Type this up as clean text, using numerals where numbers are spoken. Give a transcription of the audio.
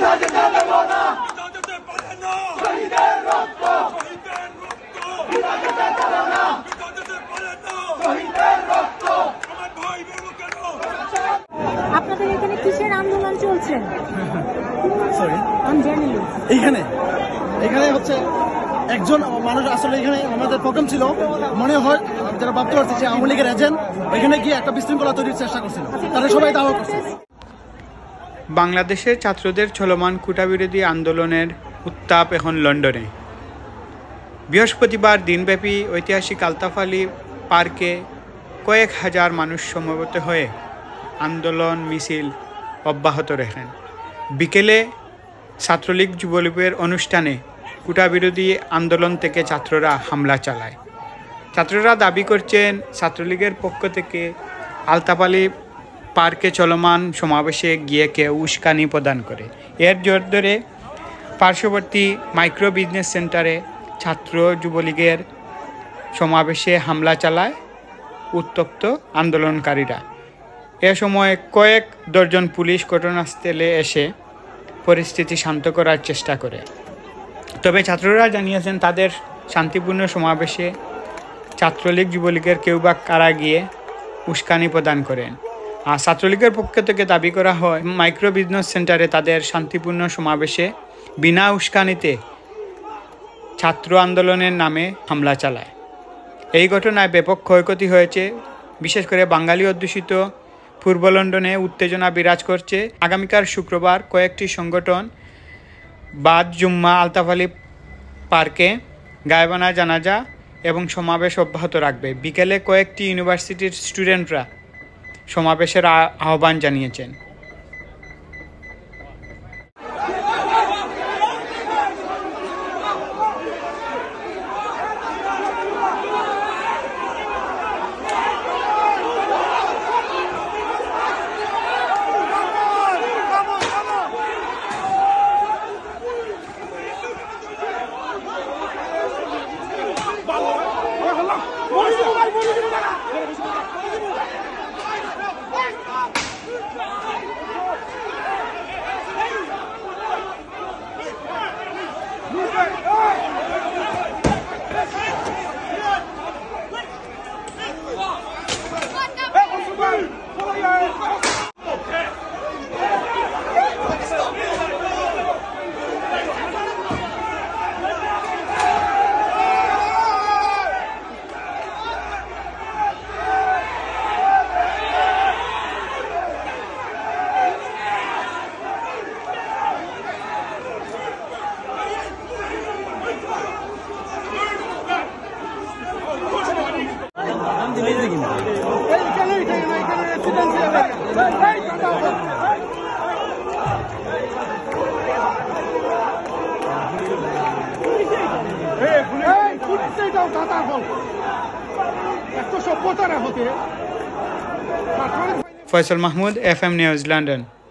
আপনাদের এখানে কিসের আন্দোলন চলছে? এখানে হচ্ছে একজন মানুষ আসলে এখানে আমাদের প্রোগ্রাম ছিল, মনে হয় যারা ভাবতে পারছে যে আওয়ামী লীগের এজেন্ট এখানে গিয়ে একটা বিশৃঙ্খলা তৈরির চেষ্টা করছিল, তারা সবাই দাওয়া করছে। বাংলাদেশের ছাত্রদের চলমান কোটা বিরোধী আন্দোলনের উত্তাপ এখন লন্ডনে। বৃহস্পতিবার দিনব্যাপী ঐতিহাসিক আলতাফ আলী পার্কে কয়েক হাজার মানুষ সমবেত হয়ে আন্দোলন মিছিল অব্যাহত রাখেন। বিকেলে ছাত্রলীগ যুবলীগের অনুষ্ঠানে কোটা বিরোধী আন্দোলন থেকে ছাত্ররা হামলা চালায়। ছাত্ররা দাবি করছেন ছাত্রলীগের পক্ষ থেকে আলতাফ আলী পার্কে চলমান সমাবেশে গিয়ে কেউ উস্কানি প্রদান করে। এর জোর ধরে পার্শ্ববর্তী মাইক্রো বিজনেস সেন্টারে ছাত্র যুবলীগের সমাবেশে হামলা চালায় উত্তপ্ত আন্দোলনকারীরা। এ সময় কয়েক দর্জন পুলিশ ঘটনাস্থলে এসে পরিস্থিতি শান্ত করার চেষ্টা করে। তবে ছাত্ররা জানিয়েছেন তাদের শান্তিপূর্ণ সমাবেশে ছাত্রলীগ যুবলীগের কেউ বা কারা গিয়ে উস্কানি প্রদান করেন। আর ছাত্রলীগের পক্ষ থেকে দাবি করা হয় মাইক্রো বিজনেস সেন্টারে তাদের শান্তিপূর্ণ সমাবেশে বিনা উস্কানিতে ছাত্র আন্দোলনের নামে হামলা চালায়। এই ঘটনায় ব্যাপক ক্ষয়ক্ষতি হয়েছে। বিশেষ করে বাঙালি অধ্যুষিত পূর্ব লন্ডনে উত্তেজনা বিরাজ করছে। আগামীকাল শুক্রবার কয়েকটি সংগঠন বাদ জুম্মা আলতাফ আলী পার্কে গায়েবানা জানাজা এবং সমাবেশ অব্যাহত রাখবে। বিকেলে কয়েকটি ইউনিভার্সিটির স্টুডেন্টরা সমাবেশের আহ্বান জানিয়েছেন। Faisal Mahmud, FM news, London.